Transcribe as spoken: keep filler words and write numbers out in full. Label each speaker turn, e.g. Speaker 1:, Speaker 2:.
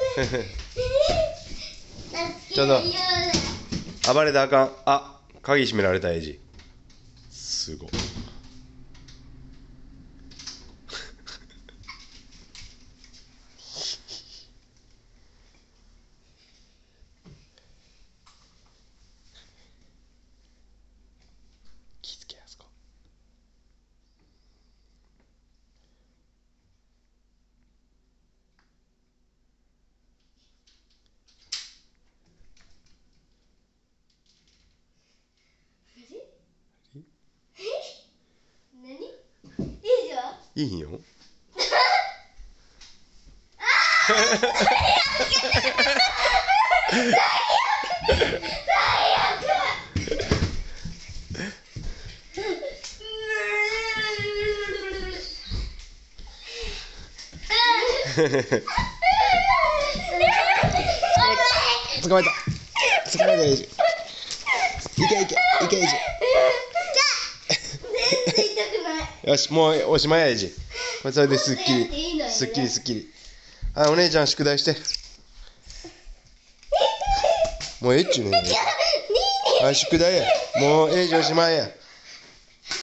Speaker 1: ちょっと暴れたらあかん。あ、鍵閉められたエイジ。すごい。気付けやすか。
Speaker 2: 何？いいじゃん。
Speaker 1: いいよ。捕まえた。捕まえたエイジ。いけいけいけエイジ。よし、もうおしまいやエイジ。それですっきりすっきりすっきり。はい、お姉ちゃん宿題して。もうええっちゅうねん。はい、宿題や。もうエイジおしまいや。